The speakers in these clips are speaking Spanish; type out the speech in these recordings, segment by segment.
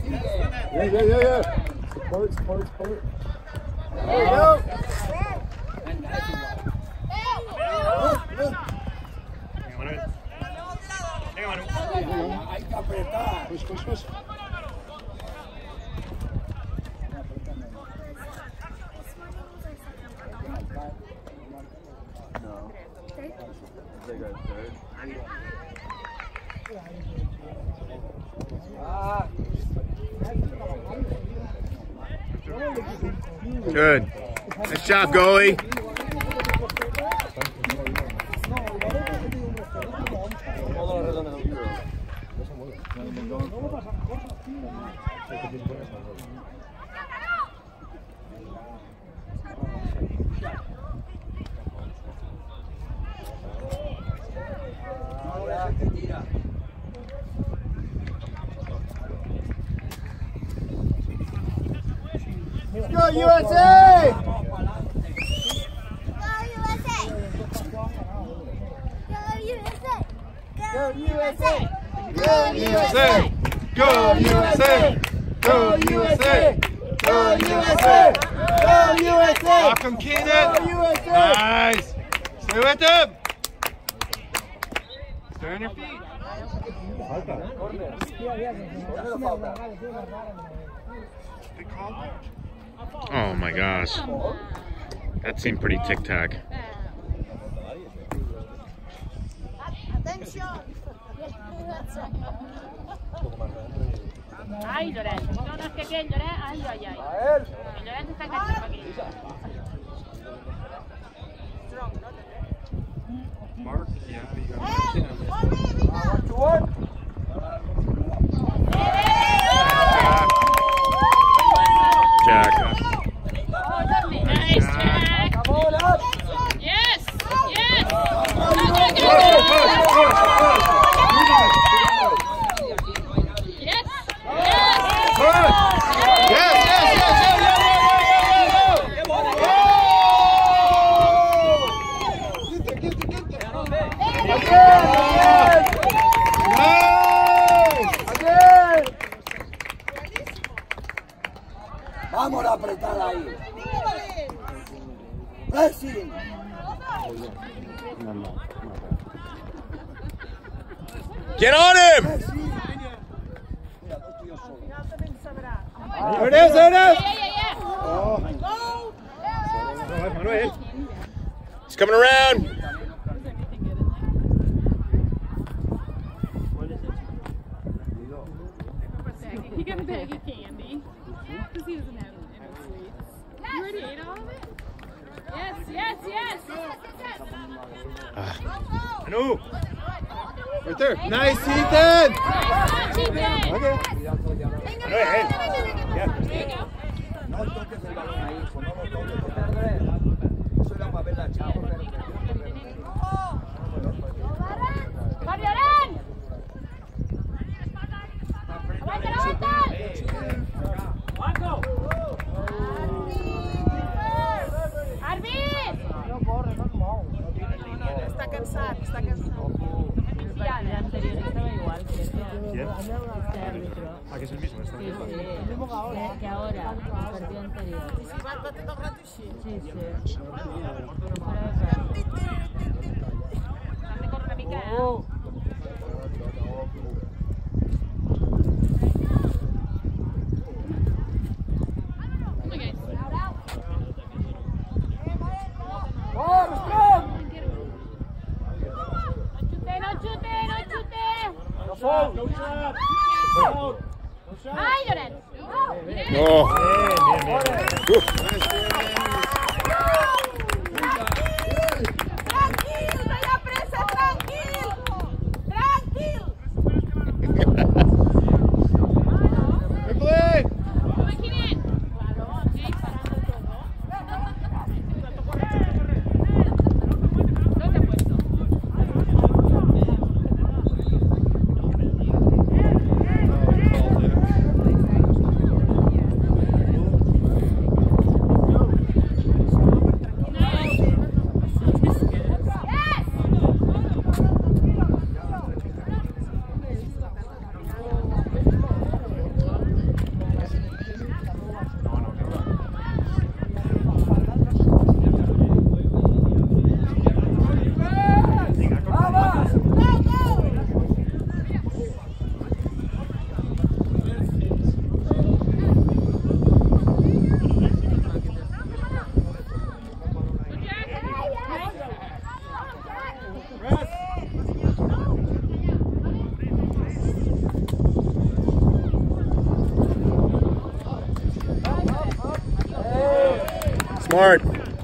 Yeah. Support. There you go. Hay que apretar. Push. No. They got third. Good. Nice job, goalie. Go USA! Go USA! Go USA! Go USA! Go USA! Go USA! Go USA! Welcome, Keenan. Nice. Stay with them. Stay on your feet. Oh my gosh. That seemed pretty tic-tac. Ay, Lorenzo, no es que bien, Lorenzo, ay. Lorenzo está cachando aquí. Mark, yeah, you got Jack. Nice, Jack. Yes. Vamos a apretar ahí. Pressing. Get on him! There it is, Yeah. He's coming around. He got a bag of candy because he doesn't have any sweets. You already ate all of it? Yes. Anu. Right there. Nice, Ethan. Okay. Hey. Yeah. There you go. No toques el balón ahí, no lo toques. Eso era para ver la chava. ¡Mariolán! ¡Aguanta! ¡Arbit! No corre, no. Está cansado. Sí, el anterior estaba igual que este. ¿Quién? Este árbitro. Ah, que es el mismo. Sí. Que ahora, el partido anterior. Sí. Dame corre una mica, ¡Ay, Lorenzo! Oh. Tranquilo, no la presa, tranquilo. Smart.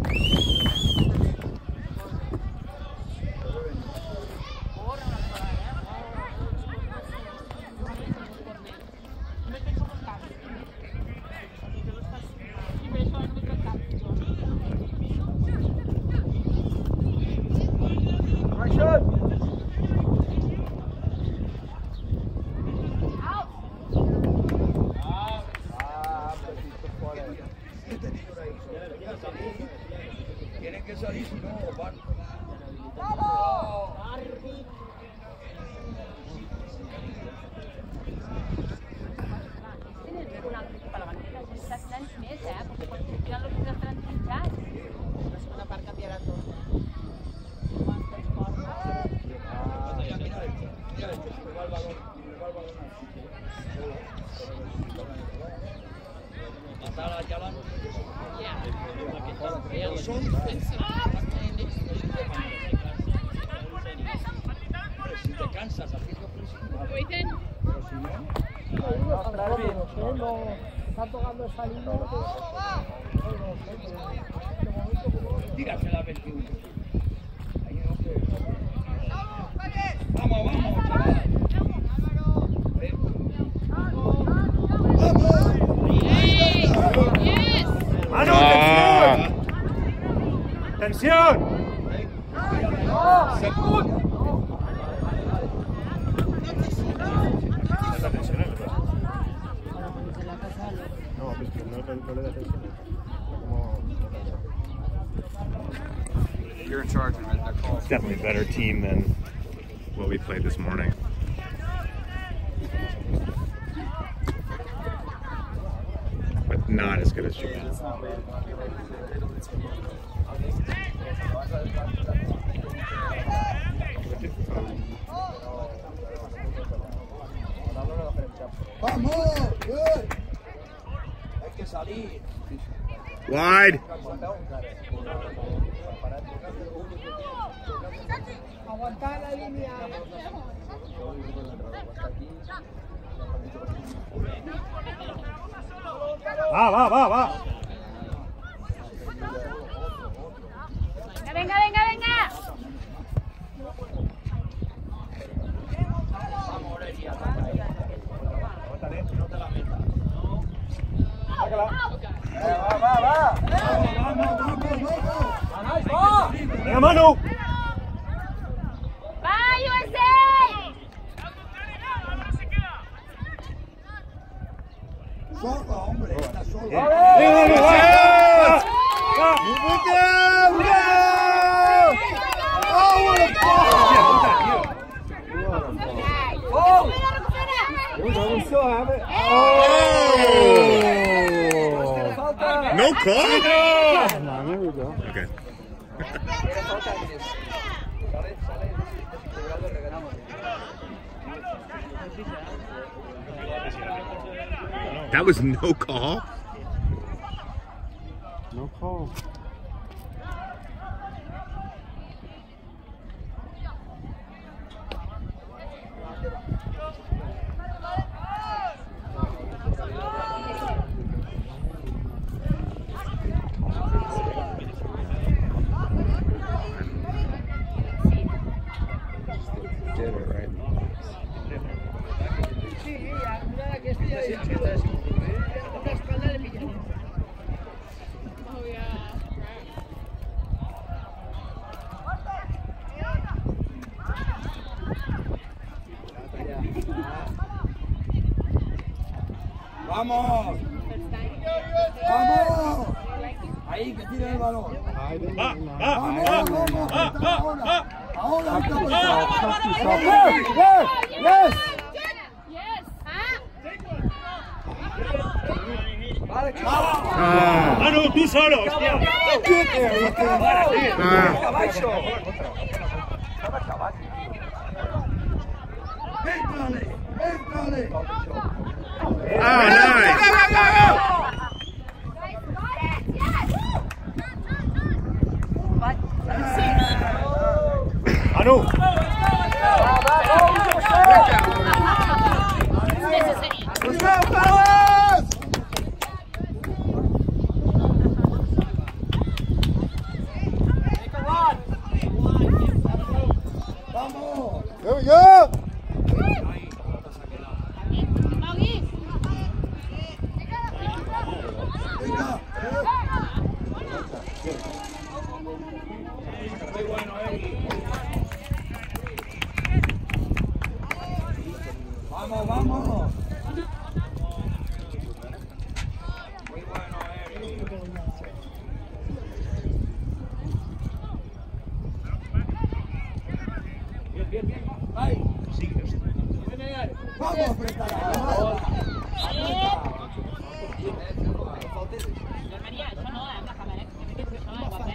Tienen que salir, si no, van. Si te cansas haciendo presión, pero si no, está tocando esa línea. tírase la 21. Ahí no sé. Vamos, vamos, chaval. ¡Mano, tensión! ¡Tensión! No, pues que no le da tensión. You're in charge of it. They're called. It's definitely a better team than what we played this morning. But not as good as Japan. ¡Vamos! ¡Bien! Hay que salir. Wide. Aguantar la línea. Va. Venga, venga, venga. ¡Venga, Manu! ¡Va, USA! Solo, hombre, está solo. No call? No, there we go. Okay. That was no call? No call. Did it right. Oh, yeah. ¡Vamos! ¡Vamos! Ahí, que tire el balón. ¡Vamos! ¡Ahora! Yes! Yes. ¡Vale, ¡Manu, tú solo! ¡Hostia! caballo! ¡Éntrale! ¡Éntrale! Ah, nice. ¡Manu! Here we go! Vamos, vamos. Muy bueno, Bien, bien, bien. Ahí. Vamos a apretar. María, això no, amb la càmera. Això no, guapa,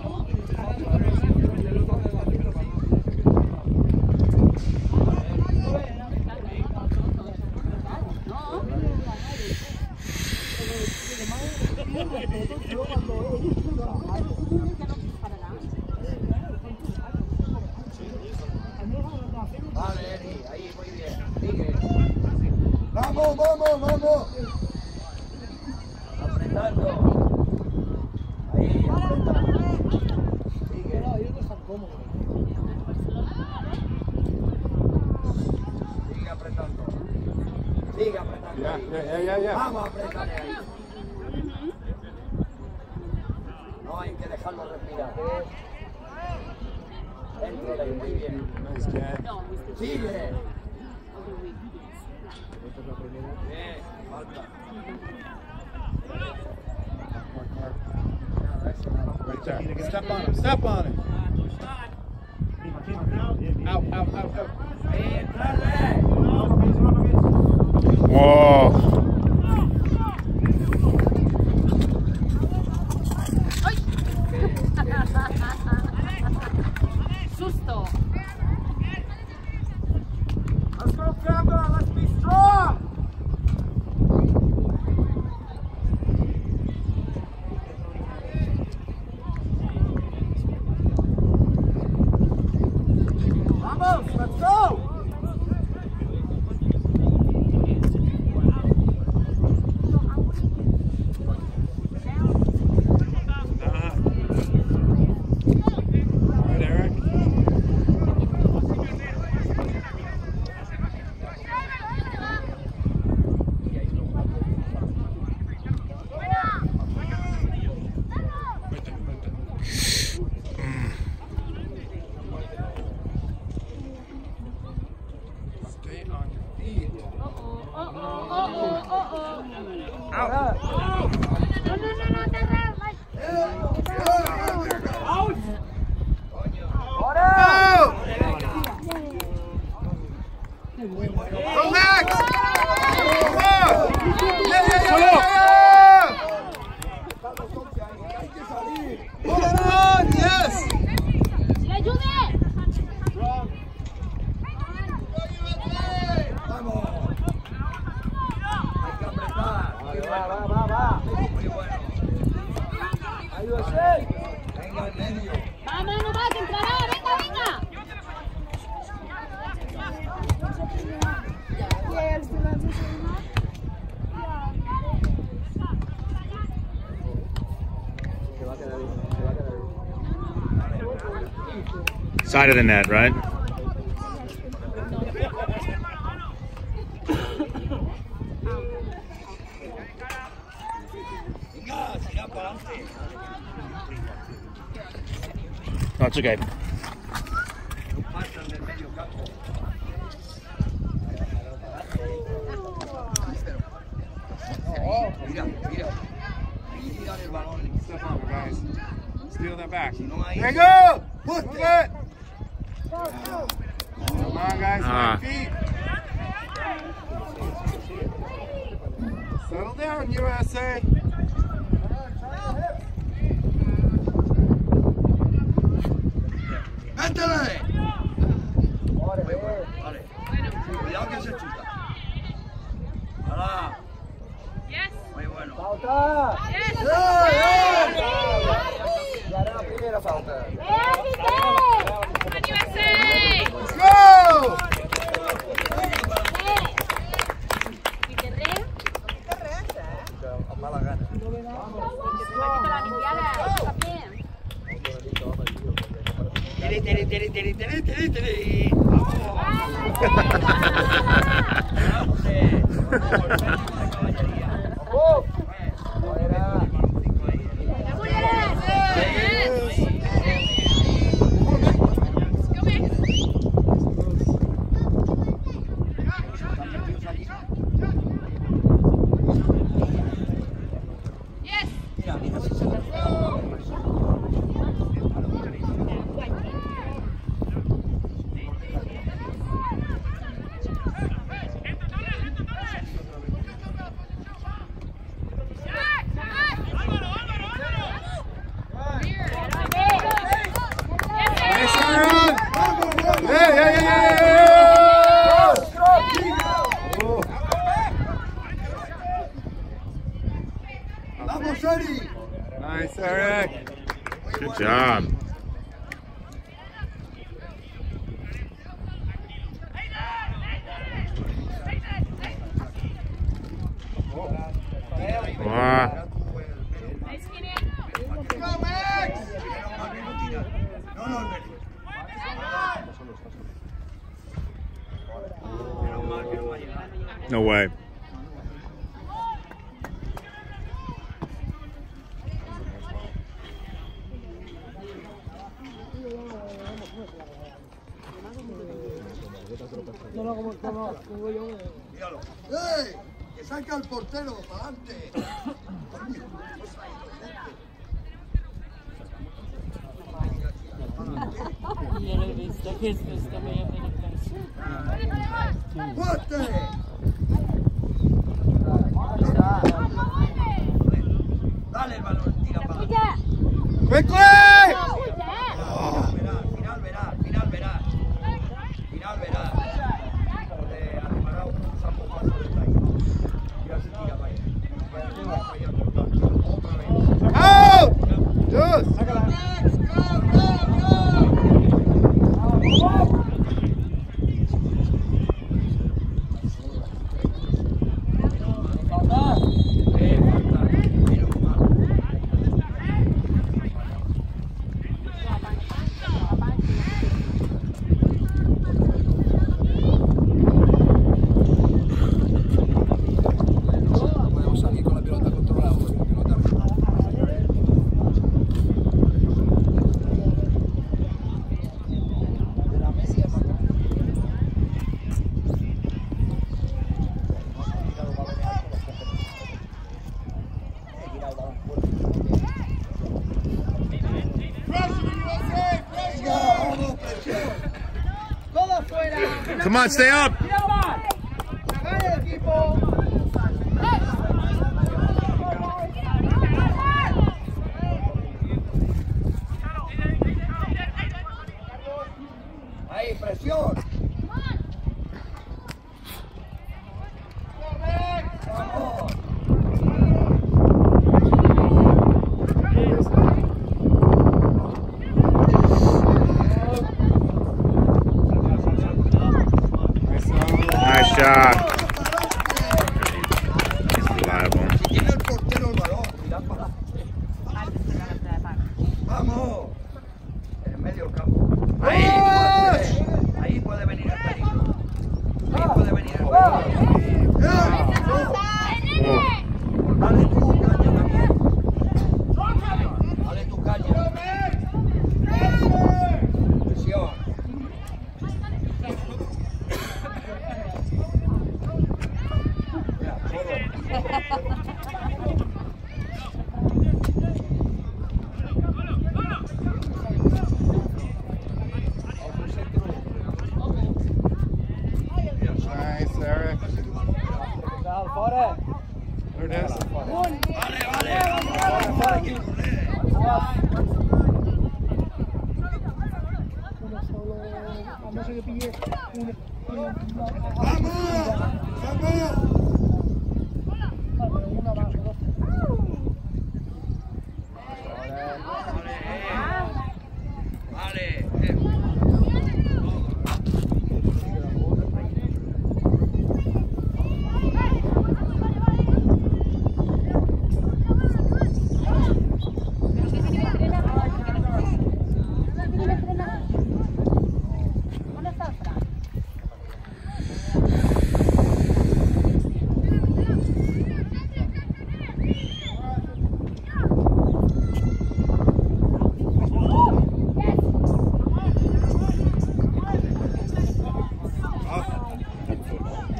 Vale, Eri, ahí, muy bien. Sigue. Vamos, vamos, vamos. Apretando. Ahí, apretando. Sigue. Sigue apretando. Sigue apretando. Ya, Ahí. ya, ya, ya. Vamos a apretar ahí. No hay que dejarlo respirar. Dentro de ahí, muy bien. Nice catch. Sigue. Bien, falta. Right there. Step on him. Step on him. Out, out, out, out. Ahí, entrarle. Whoa. Susto. Let's go, Kevin. Let's be strong. Vamos, let's go. Right, Eric. Right there, right there. Stay on your feet. Go Max! Come on! Yeah! Hold on! Yes! ¡Le ayude! Vamos. Hay que apretar. Va. Muy bueno. Ayúdese. Venga al medio. Va, mano, va, que entrará. Venga, venga. Side of the net, right? Venga, tira para adelante. No, it's okay. Pasan del medio campo. Mira. Ahí tira el balón. Step on it, guys. Steal that back. Si no ahí. There you go! Push it! Come on, guys. Ah. Feet. Settle down, USA. ¡Métele! Vale. Cuidado que se chuta. ¡Hala! Yes. Muy bueno. Yes. Y ahora la primera falta. Let's go! A mala gana. Nice, Eric. Good job. Wow. Nice, Kenny. No way. ¡Ey! ¡Que saca el portero para adelante! ¡Fuerte! Dale el balón, tira para adelante. ¡Quickly! Final verás. Arrimará un sapo paso de ahí. Mira si tira para allá. Otra vez. Out! Just. Podemos salir con la pelota controlada. Come on, stay up. Ahí, presión. Vamos. Nice shot. He's reliable. Si tiene el portero el balón, tira para adelante. Vamos. En el medio del campo. Ahí puede venir el peligro. Ahí puede venir el peligro. Dale tu caña también. Dale tu caña. Presión. Nice, Eric. There it is.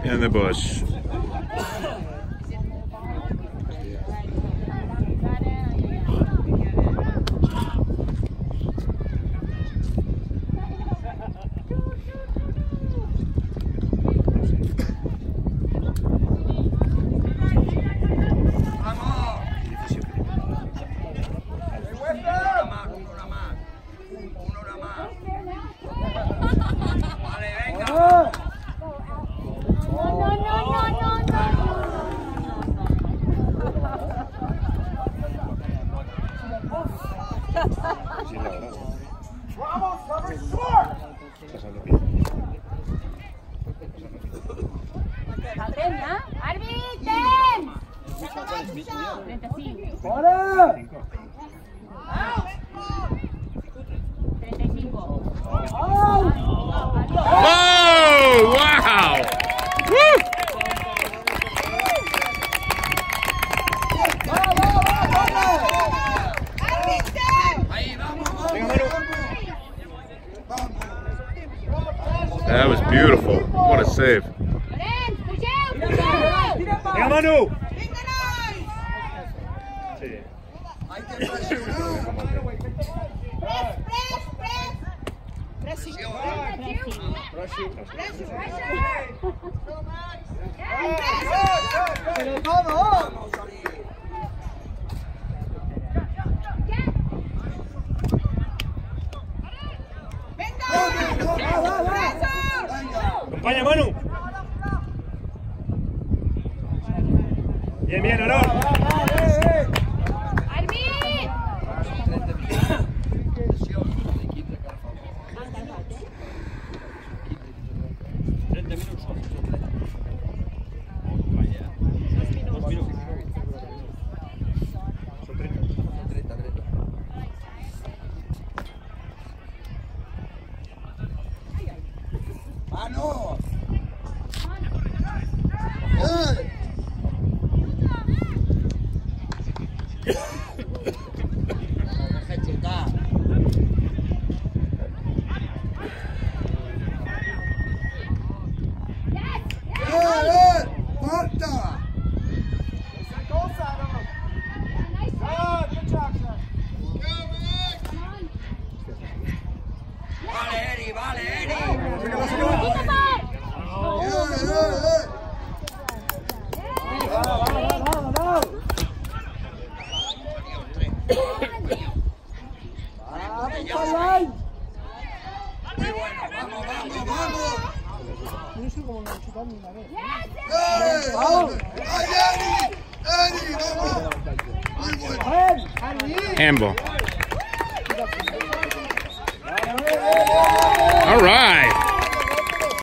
in the bush. Oh, wow! Woo! That was beautiful. What a save. Venga, Manu. Acompaña, Manu. Bien, bien, Aaron. Handball. All right.